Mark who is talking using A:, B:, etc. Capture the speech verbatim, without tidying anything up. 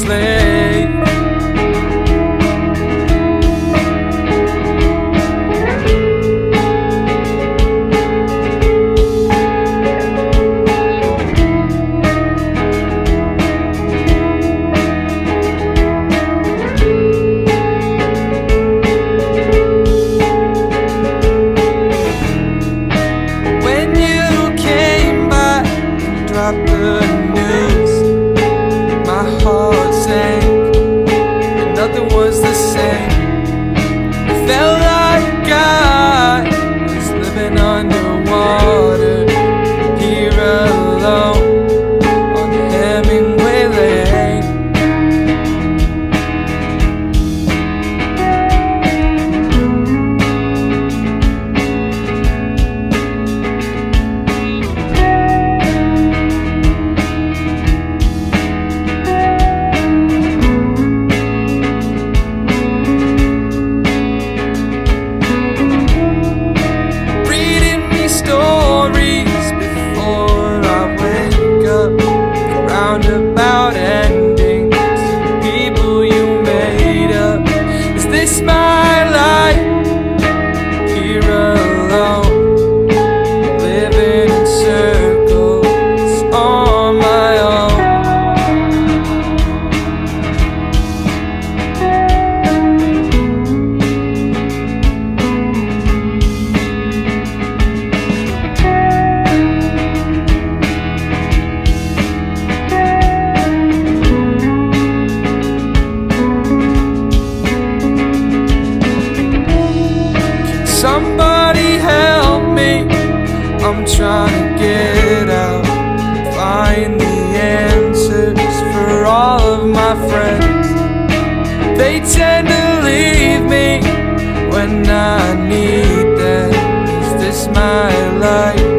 A: Lane. The news, my heart sank, and nothing was the same. It felt like I was living underwater, here alone on Hemmingway Lane. Roundabout endings, people you made up. Is this my life? Here alone, living in circles on my own. Somebody help me, I'm trying to get out, find the answers for all of my friends. They tend to leave me when I need them. Is this my life?